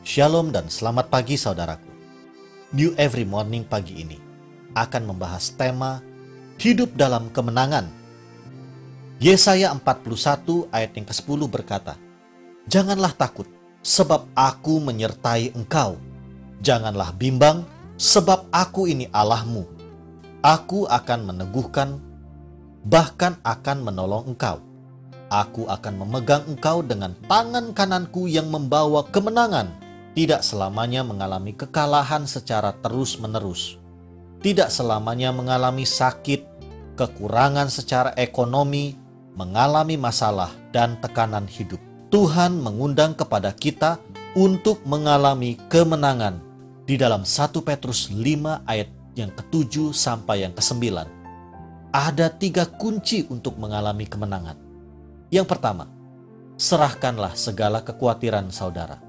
Shalom dan selamat pagi saudaraku. New Every Morning pagi ini akan membahas tema hidup dalam kemenangan. Yesaya 41 ayat yang ke-10 berkata, "Janganlah takut, sebab aku menyertai engkau. Janganlah bimbang, sebab aku ini Allahmu. Aku akan meneguhkan, bahkan akan menolong engkau. Aku akan memegang engkau dengan tangan kananku yang membawa kemenangan." Tidak selamanya mengalami kekalahan secara terus-menerus. Tidak selamanya mengalami sakit, kekurangan secara ekonomi, mengalami masalah dan tekanan hidup. Tuhan mengundang kepada kita untuk mengalami kemenangan di dalam 1 Petrus 5 ayat yang ke-7 sampai yang ke-9. Ada 3 kunci untuk mengalami kemenangan. Yang pertama, serahkanlah segala kekhawatiran saudara.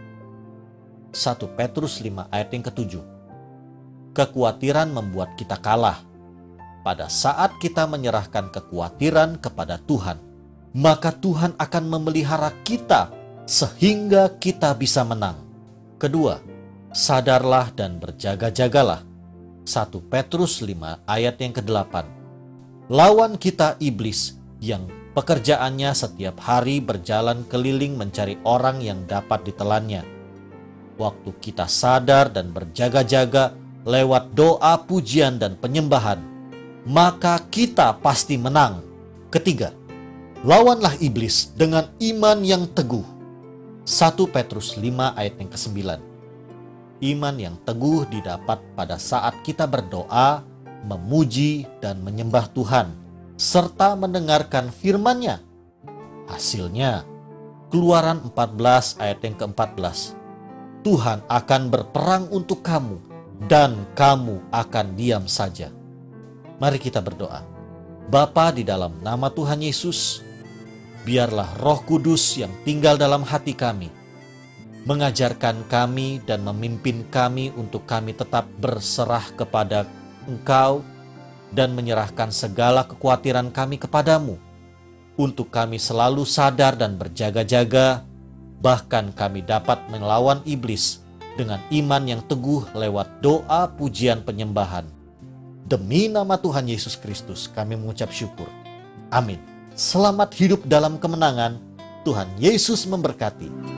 1 Petrus 5 ayat yang ke-7. Kekhawatiran membuat kita kalah. Pada saat kita menyerahkan kekhawatiran kepada Tuhan, maka Tuhan akan memelihara kita sehingga kita bisa menang. Kedua, sadarlah dan berjaga-jagalah. 1 Petrus 5 ayat yang ke-8. Lawan kita iblis yang pekerjaannya setiap hari berjalan keliling mencari orang yang dapat ditelannya. Waktu kita sadar dan berjaga-jaga lewat doa, pujian, dan penyembahan, maka kita pasti menang. Ketiga, lawanlah iblis dengan iman yang teguh. 1 Petrus 5 ayat yang ke-9. Iman yang teguh didapat pada saat kita berdoa, memuji, dan menyembah Tuhan, serta mendengarkan firman-Nya. Hasilnya, Keluaran 14 ayat yang ke-14. Tuhan akan berperang untuk kamu dan kamu akan diam saja. Mari kita berdoa. Bapa, di dalam nama Tuhan Yesus, biarlah Roh Kudus yang tinggal dalam hati kami mengajarkan kami dan memimpin kami untuk kami tetap berserah kepada Engkau dan menyerahkan segala kekhawatiran kami kepadamu, untuk kami selalu sadar dan berjaga-jaga. Bahkan kami dapat melawan iblis dengan iman yang teguh lewat doa, pujian, penyembahan. Demi nama Tuhan Yesus Kristus kami mengucap syukur. Amin. Selamat hidup dalam kemenangan. Tuhan Yesus memberkati.